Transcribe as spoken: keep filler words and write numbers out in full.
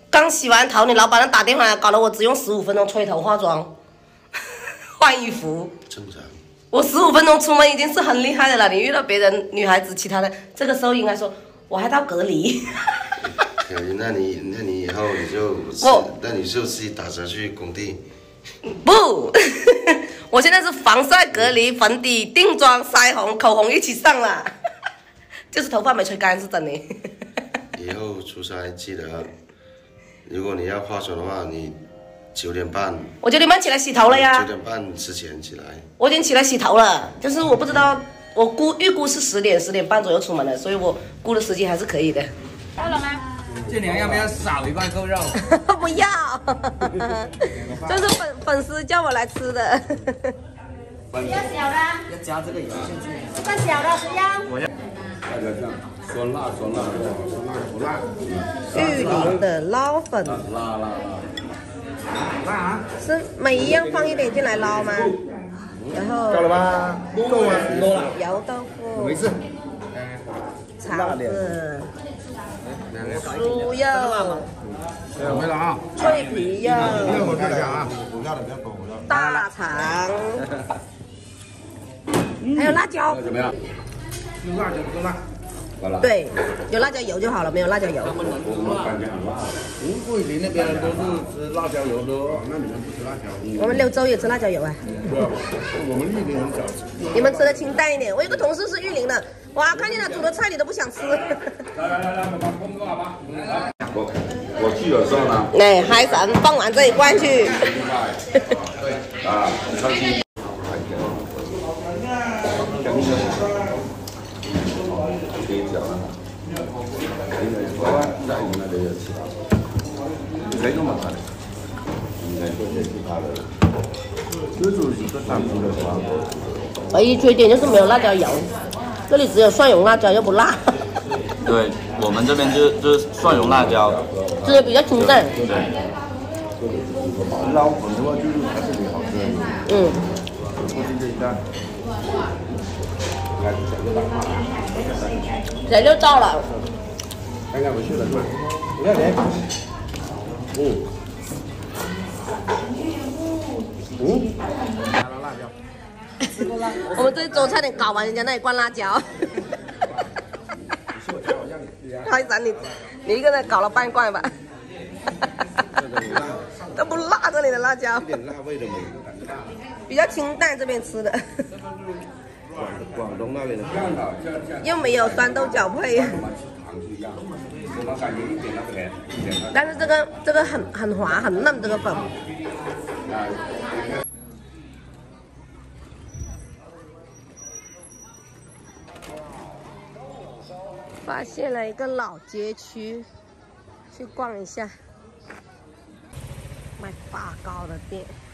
刚洗完头，你老板打电话来，搞得我只用十五分钟吹头、化妆、换衣服。 正常。 我十五分钟出门已经是很厉害的了。你遇到别人女孩子，其他的这个时候应该说我还到隔离。 那你那你以后你就我， 那你就自己打车去工地。 不，我现在是防晒、隔离、粉底、定妆、腮红、口红一起上了，就是头发没吹干是真的。 以后出差记得，如果你要化妆的话，你九点半。 我九点半起来洗头了呀。 九点半之前起来。 我已经起来洗头了，就是我不知道，我估预估是十点十点半左右出门的，所以我估的时间还是可以的。 到了吗？这娘要不要少一块扣肉？ 不要，这是粉粉丝叫我来吃的。 要小的， 要加这个油进去。 这个小的不要。 我要。 大家这样，酸辣酸辣酸辣不辣？ 玉林的捞粉。 辣辣辣。 辣啊！ 是每一样放一点进来捞吗？然后。 够了吧？够了，够了。 油豆腐。 没事。 肠子。猪肉， 没了啊！ 脆皮肉， 我看一下啊，我要的比较多，我要的。 大肠，还有辣椒。 怎么样？用辣椒不够辣。好了。 对，有辣椒油就好了，没有辣椒油。 我感觉很辣。吴桂林那边都是吃辣椒油的，那你们不吃辣椒？ 我们柳州也吃辣椒油啊。 对啊，我们玉林很少吃。 你们吃的清淡一点。我有个同事是玉林的，哇，看见他煮的菜你都不想吃。 来来来来，我们工作好吧？我我去的时候呢， 哎，海参放完这一罐去。 啊，超级。可以讲啊，因为说在我们那里有其他的，没那么大的，应该做些其他的，就是一个单独的话。 唯一缺点就是没有辣椒油，这里只有蒜蓉辣椒，又不辣。 对我们这边就就是蒜蓉辣椒， 这个比较清淡。 对。 捞粉的话就是它这里好吃。 嗯。 附近这一家。应该是小六打发了。 小六到了。 刚刚回去了是吧？五块钱。嗯。嗯。加了辣椒。 我们这一周差点搞完人家那一罐辣椒。海参，你你一个人搞了半罐吧？都不辣，这里的辣椒。 一点辣味都没有。 比较清淡，这边吃的。 广广东那边的， 又没有酸豆角配。但是这个这个很很滑很嫩，这个粉。发现了一个老街区，去逛一下，卖发糕的店。